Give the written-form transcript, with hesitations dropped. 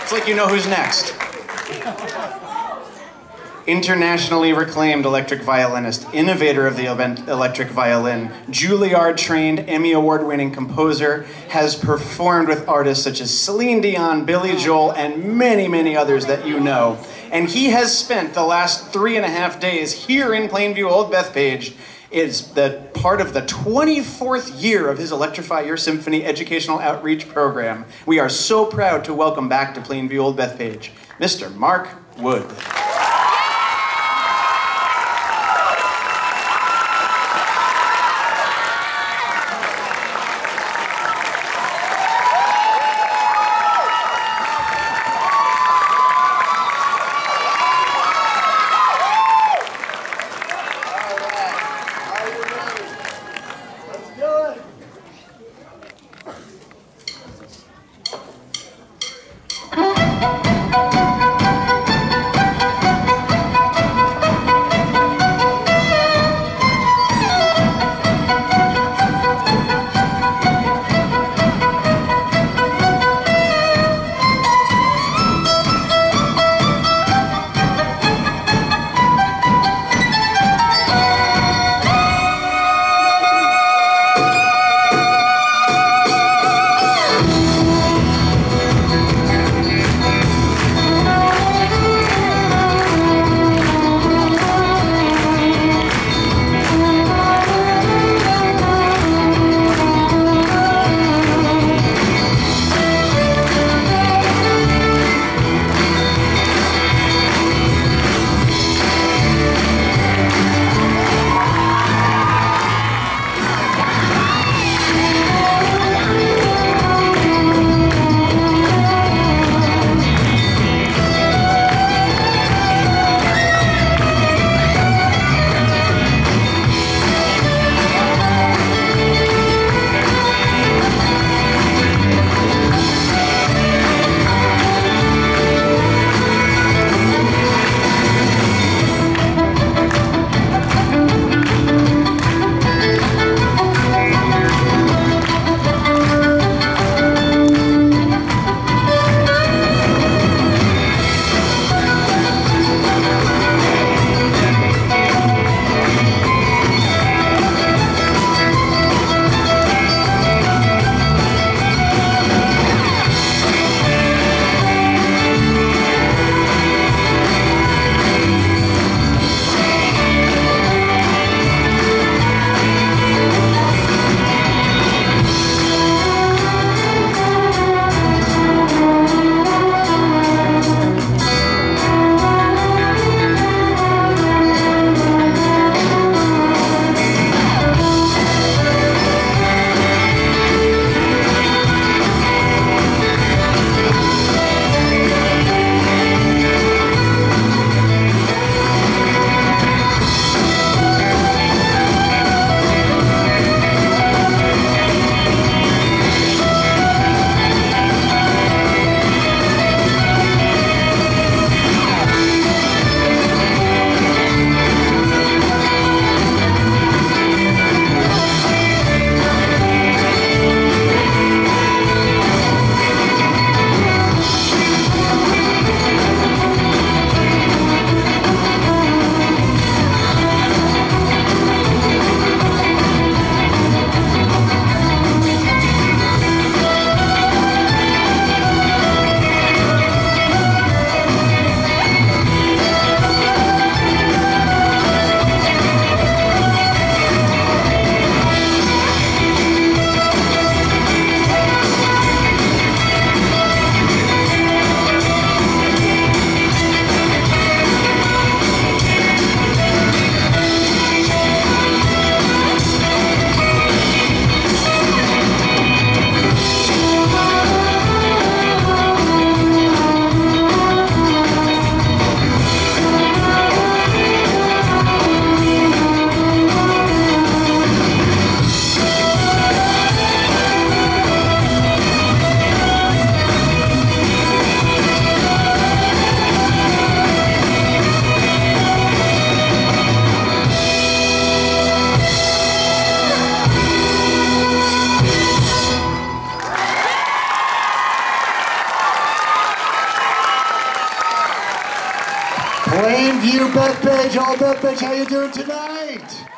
It's like you know who's next. Internationally reclaimed electric violinist, innovator of the electric violin, Juilliard-trained, Emmy Award-winning composer, has performed with artists such as Celine Dion, Billy Joel, and many, many others that you know. And he has spent the last 3.5 days here in Plainview Old Bethpage. Is the part of the 24th year of his Electrify Your Symphony educational outreach program. We are so proud to welcome back to Plainview Old Bethpage, Mr. Mark Wood. Plainview, Bethpage, all Bethpage, how you doing tonight?